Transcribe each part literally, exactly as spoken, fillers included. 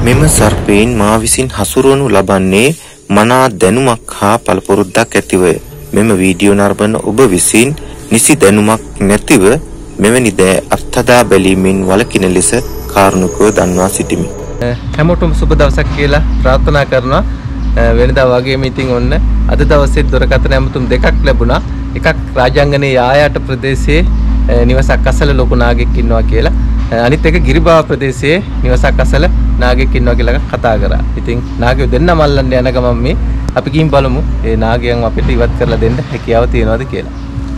මෙම සර්පයින් මා විසින් හසුරුවනු ලබන්නේ මනා දැනුමක් හා පළපුරුද්දක් ඇතිවය. මෙම වීඩියෝ නරඹන ඔබ විසින් නිසි දැනුමක් නැතිව මෙවැනි දෑ අත්හදා බැලීමෙන් වළකින ලෙස කාරුණිකව දන්වා සිටිමි. හැමෝටම සුබ දවසක් කියලා ප්‍රාර්ථනා කරනවා. වෙනදා වගේම ඉතින් ඔන්න අද දවසේ දුරකථන ඇමතුම් දෙකක් ලැබුණා. එකක් රාජාංගනයේ ආයාට ප්‍රදේශයේ නිවසක් අසල ලොකු නාගෙක් ඉන්නවා කියලා. අනිත් එක ගිරිබාව ප්‍රදේශයේ නිවසක් අසල නාගෙක් ඉන්නවා කියලා කතා කරා. ඉතින් නාගයෝ දෙන්නම අල්ලන්න යන ගමන් මේ අපි ගිහින් බලමු ඒ නාගයන් අපිට ඉවත් කරලා දෙන්න හැකියාව තියෙනවද කියලා.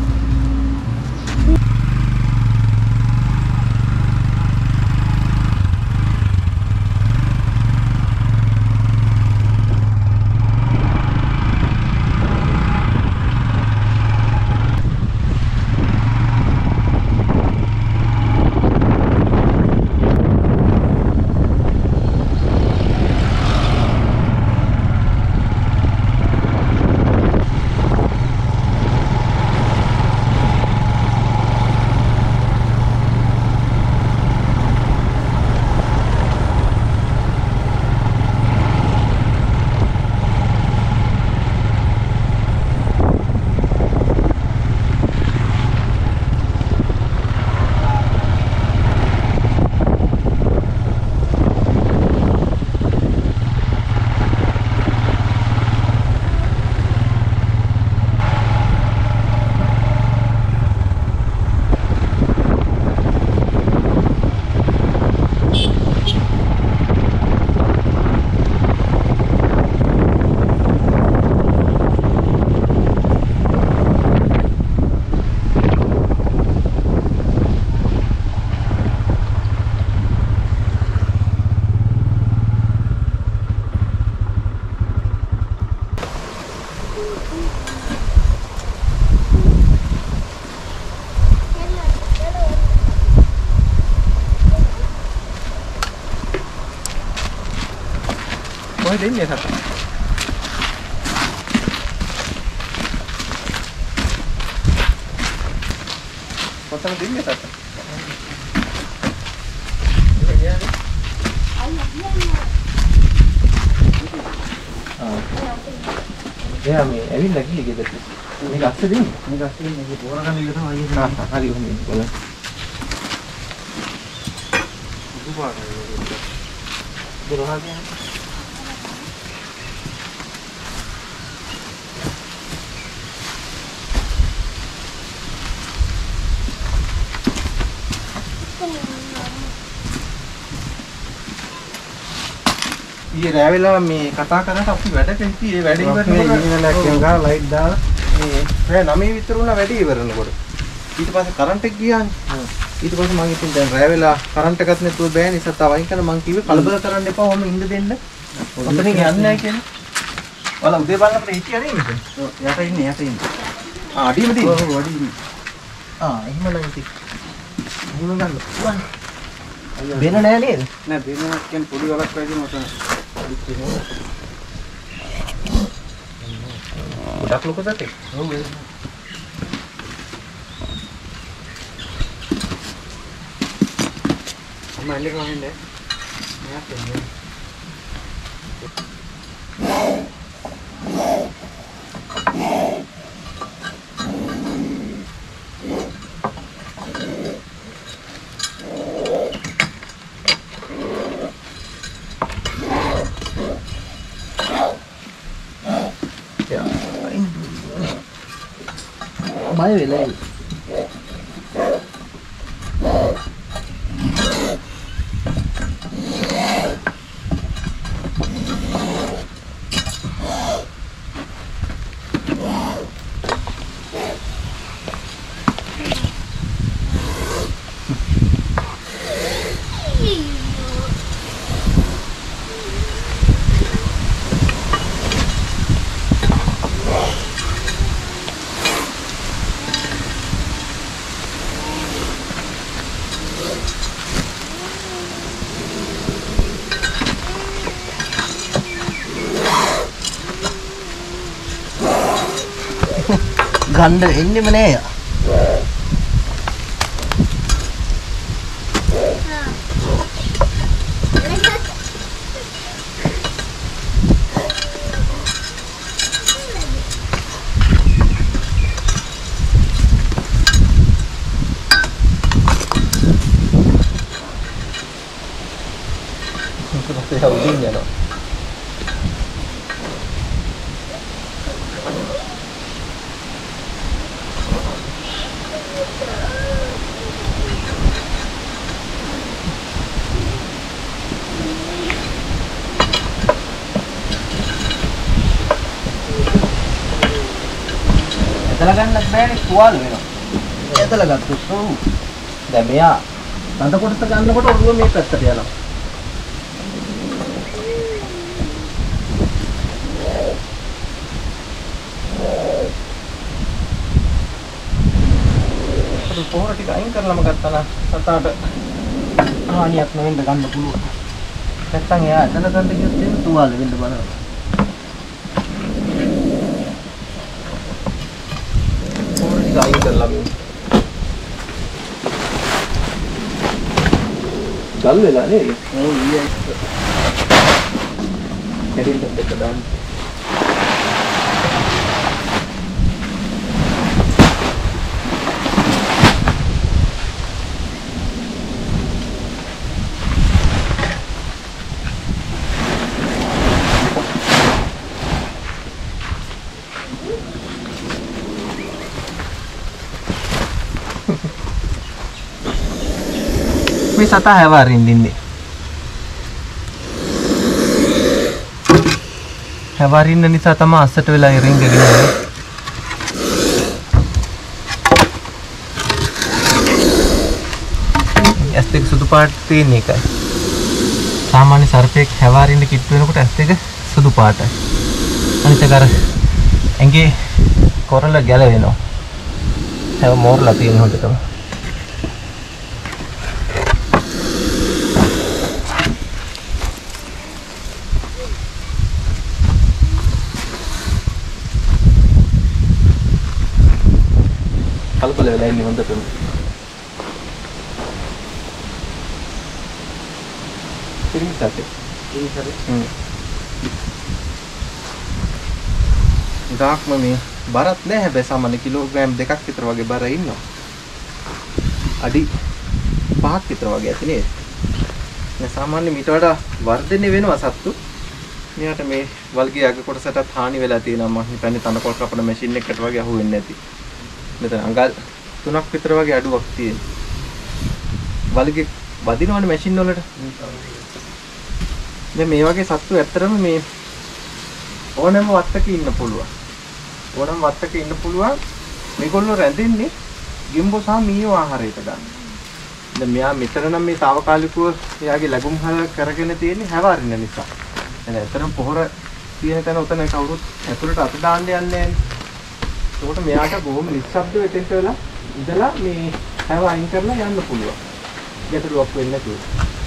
Đây nhỉ thật. Có tăng tính nhỉ thật. Ya, mi, Evin lagi gitu. Ini kasih ding, ini kasih ini. Orang kan gitu aja. Ah, hari ini boleh. Itu apa? Berapa dia? ये रैवेला में कथा करना අපි වැඩ කැමති ඒ වැඩ ඉවරනකොට ගා light දාලා මේ රෑ නවය විතර වුණා වැඩ ඉවරනකොට ඊට පස්සේ කරන්ට් එක ගියානේ ඊට පස්සේ මම ඉතින් දැන් රෑවෙලා කරන්ට් එකත් නැතුව බෑ නිසා තව වයින් කරන මං කිව්වේ කලබල කරන්න එපා ඔහම ඉන්න දෙන්න ඔතනින් යන්නේ නැහැ කියලා ඔයාලා උදේ බලනකොට හිටියා නේද යට ඉන්නේ යට ඉන්නේ ආ අඩියම තියෙන්නේ ඔව් අඩියම ආ එහෙම නම් ඉතින් එහෙම ගන්න වෙන නෑ නේද නෑ වෙනක් කියන්නේ පොඩි වලක් වගේ මොකද Udah lu kok tadi? Oh, iya. Malik lain deh. Ya, bener. Bye về lên. ගන්න එන්නෙම නෑ. එහා උඩින් යනවා. ඇදලා ගන්නත් බෑනේ තුවාල වෙනවා. ඇදලා ගත්තොත් ඔව්. දැන් මෙයා තඳ කොටස ගන්නකොට ඔළුව මේ පැත්තට යනවා. ඒක පොර ටික අයින් කරලාම ගත්තා නම් සතාට හානියක් නොවෙන්න ගන්න පුළුවන්. නැත්තම් එයා ඇදලා ගන්න කිව්වොත් එහෙම තුවාල වෙන්න බලනවා. අයින් කරලා ගල් වෙලා නේද? ඔව් ඊයේ කැඩින්ට දෙක දාන්න. මේ සතා හැවාරින්න ඉන්නේ. හැවාරින්න නිසා තමයි අස්සට වෙලා ඉරින්ගගෙන යන්නේ. ඇස් දෙක සුදු පාට තියෙන එකයි. සාමාන්‍ය සර්පෙක් හැවාරින්න කිට්ටු වෙනකොට ඇස් දෙක සුදු පාටයි. අනිත් එක අර ඇඟේ කොරළ ගැලවෙනවා. හැව මෝරලා තියෙන හොඳටම. කලබල වෙලා ඉන්නේ හොඳටම. පිරිමි සතේ. පිරිමි සතේ. හ්ම්. දාක්ම මේ බරත් නෑ හැබැයි සාමාන්‍ය කිලෝග්‍රෑම් දෙකක් විතර වගේ බර ඉන්නවා. අඩි පහක් විතර වගේ ඇති නේද? මේ සාමාන්‍ය මීට වඩා වර්ධනය වෙනවා සත්තු. මෙයාට මේ වල්ගේ අග කොටසටත් හානි වෙලා තියෙනවා. මම හිතන්නේ තනකොළ කපන මැෂින් එකකට වගේ අහු වෙන්නේ නැති. මෙතන අඟල් තුනක් විතර වගේ අඩුවක් තියෙනවා. වල්ගේ වදිනවනේ මැෂින් වලට. දැන් මේ වගේ සත්තු ඇත්තටම මේ ඕනෑම වත්තක ඉන්න පුළුවන්. ඕනෑම වත්තක ඉන්න පුළුවන්. මේගොල්ලෝ රැඳෙන්නේ ගෙම්බෝ සහ මීයෝ ආහාරයට ගන්න. දැන් මෙයා මෙතන නම් මේ తాවකාලිකව එයාගේ ලැබුම් හල කරගෙන තියෙන්නේ හැවාරින්න නිසා. දැන් ඇත්තටම පොහොර තියෙන තැන උතන කවුරුත් ඇතුළට අත දාන්න යන්නේ නැහැ. ඒකට මෙයාට බොහොම නිශ්ශබ්දව එතෙන්ට වෙලා ඉඳලා මේ හැව අයින් කරලා යන්න පුළුවන්. ගැටලුවක් වෙන්නේ නැතුව.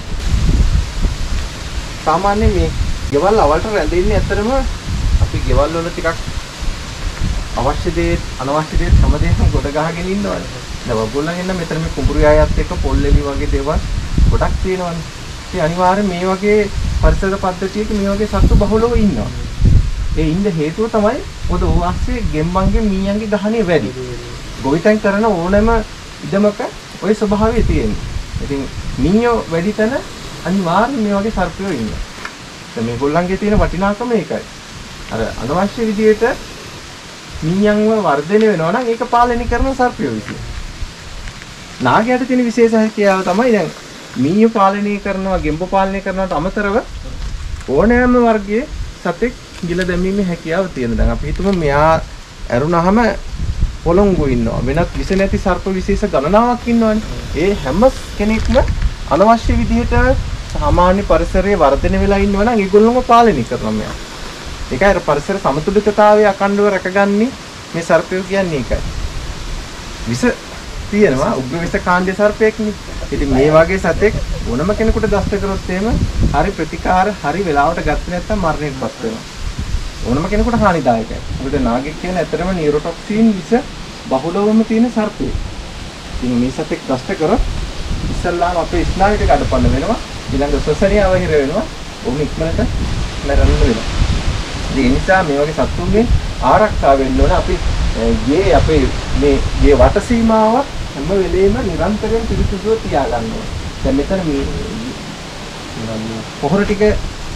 සාමාන්‍යයෙන් මේ ගෙවල් අවලට රැඳෙන්නේ ඇත්තටම අපි ගෙවල් වල ටිකක් අවශ්‍ය දේ අනවශ්‍ය දේ හැමදේම ගොඩ ගහගෙන ඉන්නවනේ. දැන් ඔයගොල්ලන් එන්න මෙතන මේ කුඹුරු යායත් එක්ක පොල්ලෙලි වගේ දේවල් ගොඩක් තියෙනවනේ. ඉතින් අනිවාර්යයෙන් මේ වගේ පරිසර පද්ධතියක මේ වගේ සත්තු බහුලව ඉන්නවා. ඒ ඉන්න හේතුව තමයි මොකද ඕවාස්සේ ගෙම්බන්ගේ මීයන්ගේ ගහණය වැඩි. ගොවිතැන් කරන ඕනෑම ඉඩමක ওই ස්වභාවය තියෙනවා. ඉතින් මීයෝ වැඩි තැන අනිවාර්යයෙන් මේ වගේ සර්පයෝ ඉන්නවා. දැන් මේගොල්ලන්ගේ තියෙන වටිනාකම ඒකයි. අර අනවශ්‍ය විදිහට මීයන්ව වර්ධනය වෙනවා නම් ඒක පාලනය කරන සර්පයෝ විසින්. නාගයාට තියෙන විශේෂ හැකියාව තමයි දැන් මීයෝ පාලනය කරනවා, ගෙම්බෝ පාලනය කරනවට අමතරව ඕනෑම වර්ගයේ සතෙක් ගිල දැමීමේ හැකියාව තියෙන. දැන් අපි හිතමු මෙයා ඇරුණාම පොළොංගු ඉන්නවා. වෙනත් විස නැති සර්ප විශේෂ ගණනාවක් ඉන්නවනේ. ඒ හැම කෙනෙක්ම අනවශ්‍ය විදිහට සාමාන්‍ය පරිසරයේ වර්ධනය වෙලා ඉන්නවා නම් ඒගොල්ලෝම පාලනය කරනවා මෙයා. ඒකයි අර පරිසර සමතුලිතතාවය අකණ්ඩව රැකගන්නේ මේ සර්පයෝ කියන්නේ ඒකයි. විස තියෙනවා උග්‍ර විස කාණ්ඩ සර්පයෙක්නේ. ඉතින් මේ වගේ සතෙක් ඕනම කෙනෙකුට දෂ්ට කරොත් එහෙම හරි ප්‍රතිකාර හරි වෙලාවට ගත්තේ නැත්නම් මරණයටපත් වෙනවා. ඕනම කෙනෙකුට හානිදායකයි. මොකද නාගෙක් කියන ඇත්තටම නියුරොටොක්සින් විස බහුලවම තියෙන සර්පයෙක්. ඉතින් මේ සතෙක් දෂ්ට කරොත් ඉස්සල්ලාම අපේ ස්නායුට කඩපන්න වෙනවා. ඊළඟ ශ්වසනය අවහිර වෙනවා. ඔහු ඉක්මනට මැරෙන්න වෙනවා. ඒ නිසා මේ වගේ සත්තුන්ගෙන් ආරක්ෂා වෙන්න ඕන. අපි ගේ අපේ මේ ගේ වට සීමාව හැම වෙලේම නිරන්තරයෙන් පිරිසිදුව තියාගන්න ඕන. දැන් මෙතන මේ පොහොර ටික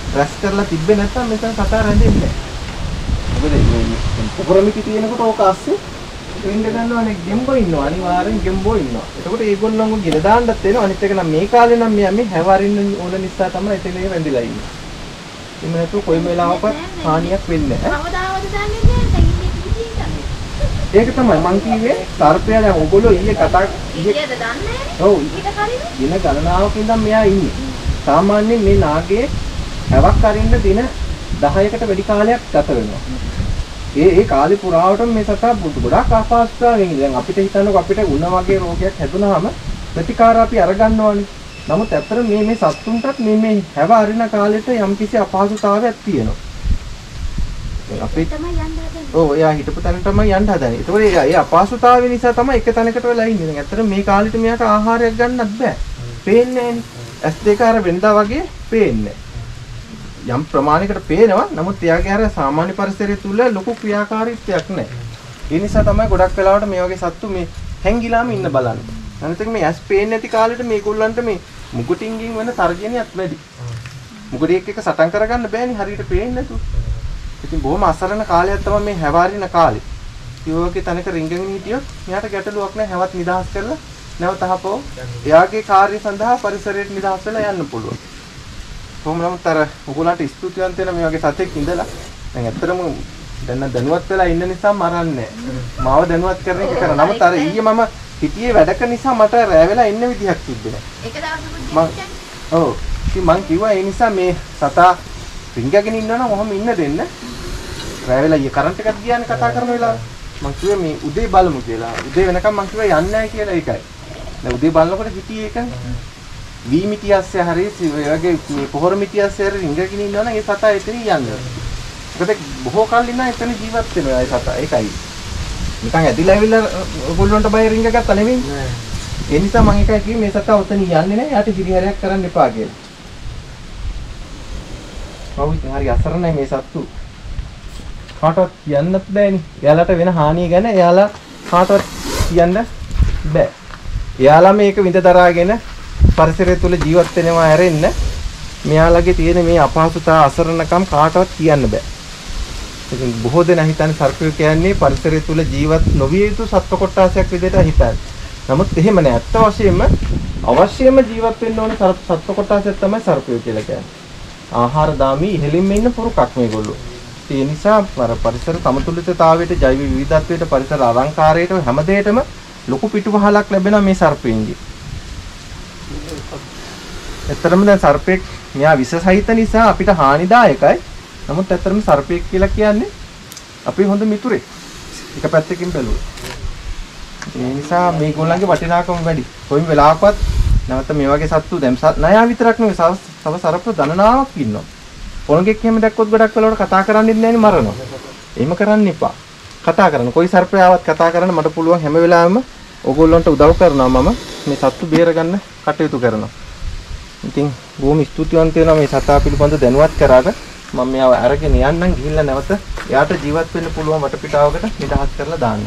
රැස් කරලා තිබ්බේ නැත්නම් මෙතන කතා රැඳෙන්නේ නැහැ. මොකද මේ කුකුරමිටි තියෙනකොට ඕක අස්සේ වෙන්න ගන්නවනේ ගෙම්බෝ ඉන්නවා අනිවාර්යෙන් ගෙම්බෝ ඉන්නවා. එතකොට ඒගොල්ලන්ව ගෙල දාන්නත් වෙනවා. අනිත් එක නම් මේ කාලේ නම් මෙයා මේ හැවරින්න ඕන නිසා තමයි එතනේ වැඳිලා ඉන්නේ. එහෙම නැතුව කොයි වෙලාවකවත් හානියක් වෙන්නේ නැහැ. කවදාවත් දන්නේ නැහැ. ඒක තමයි මං කිව්වේ සර්පයා දැන් ඔයගොල්ලෝ ඊයේ කතා ඊයේද දන්නේ නැහැ. ඔව්. ඊට කලින් දින ගණනාවක ඉඳන් මෙයා ඉන්නේ. සාමාන්‍යයෙන් මේ නාගේ හැවක් අරින්න දින දහයකට වැඩි කාලයක් ගත වෙනවා. ඒ ඒ කාලේ පුරාවටම මේ සතා ගොඩක් අපහසුතාවයෙන් ඉන්නේ. දැන් අපිට හිතන්නකො අපිට උණ වගේ රෝගයක් හැදුනහම ප්‍රතිකාර අපි අරගන්නවානේ. නමුත් ඇත්තට මේ මේ සත්තුන්ටත් මේ මේ හැව අරින කාලෙට යම්කිසි අපහසුතාවයක් තියෙනවා. අපි තමයි යන්න හදන්නේ. ඔව් එයා හිටපු තැන තමයි යන්න හදන්නේ. ඒතකොට ඒ ඒ අපහසුතාවය නිසා තමයි එක තැනකට වෙලා ඉන්නේ. දැන් ඇත්තට මේ කාලෙට මෙයාට ආහාරයක් ගන්නත් බෑ. පේන්නේ නෑනේ. ඇස් දෙක අර වෙනදා වගේ පේන්නේ යම් ප්‍රමාණයකට පේනවා. නමුත් එයාගේ අර සාමාන්‍ය පරිසරය තුල ලොකු ක්‍රියාකාරීත්වයක් නැහැ. ඒ නිසා තමයි ගොඩක් වෙලාවට මේ වගේ සත්තු මේ හැංගිලාම ඉන්න බලන්නේ. අනිත් එක මේ ඇස් පේන්නේ නැති කාලෙට මේගොල්ලන්ට මේ මුගටින්ගින් වෙන තර්ජනයක් වැඩි. මුගටියෙක් එක සටන් කරගන්න බෑනේ හරියට පේන්නේ නැතුව. ඉතින් බොහොම අසරණ කාලයක් තමයි මේ හැවාරින කාලේ. ඒ වගේ තැනක රිංගගෙන හිටියොත් මෙයාට ගැටලුවක් නැහැ. හැවත් නිදහස් කරලා නැවත අහපෝ එයාගේ කාර්ය සඳහා පරිසරයට නිදහස් වෙලා යන්න පුළුවන්. කොහොම නමුත් අර ඔයගොල්ලන්ට ස්තුතිවන්ත වෙන මේ වගේ සතෙක් ඉඳලා දැන් ඇත්තටම දැන් දැනුවත් වෙලා ඉන්න නිසා මරන්නේ මාව දැනුවත් කරන එක කරා. නමුත් අර ඊයේ මම හිටියේ වැඩක නිසා මට රෑ වෙලා ඉන්න විදිහක් තිබ්බේ නැහැ. එක දවසක ඔව්. ඉතින් මං කිව්වා ඒ නිසා මේ සතා රිංගගෙන ඉන්නවනම් ඔහොම ඉන්න දෙන්න. රෑ වෙලා ඊයේ කරන්ට් එකක් ගියානේ කතා කරන වෙලාව. මං කිව්වේ මේ උදේ බලමු කියලා. උදේ වෙනකම් මං කිව්වා යන්නේ නැහැ කියලා ඒකයි. දැන් උදේ බලනකොට හිටියේ ඒකනේ. වී මිටියස්සේ හරි ඒ වගේ මේ පොහොර මිටියස්සේ හරි රිංගගෙන ඉන්නවනම් ඒ සතා එතන යන්නේ. මොකද බොහෝ කල් ඉන්න එතන ජීවත් වෙනවා ඒ සතා. ඒකයි. නිකන් ඇදිලා ඇවිල්ලා ඔයගොල්ලෝන්ට බය රිංග ගත්තා නෙමෙයි. ඒ නිසා මම එකයි කිව්වේ මේ සතා උතන යන්නේ නැහැ. යාට හිරිහැරයක් කරන්න එපා කියලා. කවුද හරි අසරණයි මේ සත්තු. කාටවත් කියන්නත් බෑනේ. එයාලට වෙන හානිය ගැන එයාලා කාටවත් කියන්න බෑ. එයාලා මේක විඳ දරාගෙන පරිසරය තුල ජීවත් වෙනවා හැරෙන්න මෙයාලගේ තියෙන මේ අපහසුතාව අසරණකම් කාටවත් කියන්න බෑ. ඉතින් බොහෝ දෙනා හිතන්නේ සර්පය කියන්නේ පරිසරය තුල ජීවත් නොවිය යුතු සත්ව කොට්ටාසයක් විදිහට හිතන්නේ. නමුත් එහෙම නෑ. අත්ත වශයෙන්ම අවශ්‍යම ජීවත් වෙන්න ඕන සත්ව කොට්ටාසයක් තමයි සර්පය කියලා කියන්නේ. ආහාර දාමී ඉහළින්ම ඉන්න පුරුකක් මේගොල්ලෝ. ඒ නිසා අර පරිසර සමතුලිතතාවයට, ජෛව විවිධත්වයට, පරිසර අලංකාරයට හැම දෙයකටම ලොකු පිටුපහලක් ලැබෙනවා මේ සර්පෙන්ගේ. ඇත්තටම දැන් සර්පෙක් මෙයා විස සහිත නිසා අපිට හානිදායකයි. නමුත් ඇත්තටම සර්පෙක් කියලා කියන්නේ අපි හොඳ මිතුරෙක්. එක පැත්තකින් බැලුවොත්. ඒ නිසා මේගොල්ලන්ගේ වටිනාකම වැඩි. කොයිම වෙලාවකවත් නැවත මේ වගේ සත්තු දැන් නයා විතරක් නෙවෙයි තව සර්ප ගණනාවක් ඉන්නවා. පොණගෙක් එහෙම දැක්කොත් ගොඩක් වෙලාවට කතා කරන්නේ නැන්නේ මරනවා. එහෙම කරන්න එපා. කතා කරන්න. කොයි සර්පයාවත් කතා කරන්න මට පුළුවන් හැම වෙලාවෙම ඕගොල්ලන්ට උදව් කරනවා මම මේ සත්තු බේරගන්න කටයුතු කරනවා. ඉතින් බොහොම ස්තුතිවන්ත වෙනවා මේ සතා පිළිබඳ දැනුවත් කරාට. මම මෙයාව අරගෙන යන්නම් ගිහිල්ලා නැවත එයාට ජීවත් වෙන්න පුළුවන් වටපිටාවකට නිදහස් කරලා දාන්න.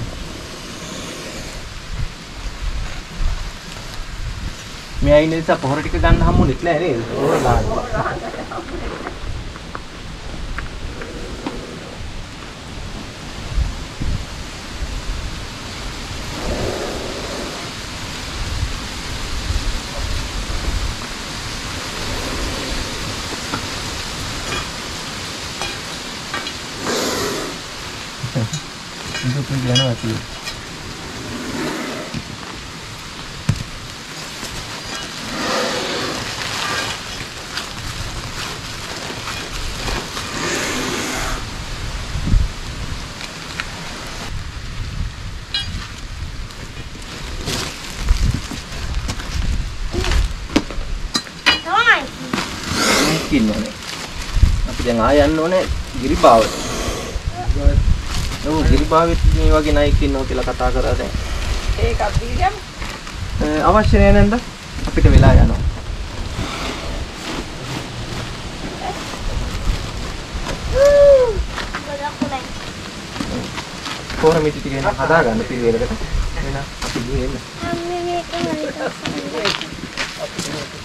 මෙයා ඉන්නේ නිසා පොහොර ටික ගන්න හම්බුනේ නැහැ නේද? පොහොර දාන්න. Itu pun jangan mati. Mungkin mana? Tapi jangan ayam mana giri bawah. ඔව් ගිරිබාවෙත් මේ වගේ නයික් ඉන්නවා කියලා කතා කරා දැන්. ඒකක් දීගම්. අවශ්‍ය නෑ නේද? අපිට වෙලා යනවා. කොහොම මිටි ටික එන හදා ගන්න පිළිවෙලකට. එහෙනම් අපි ගිහින් එන්න. අම්මේ මේක හරි.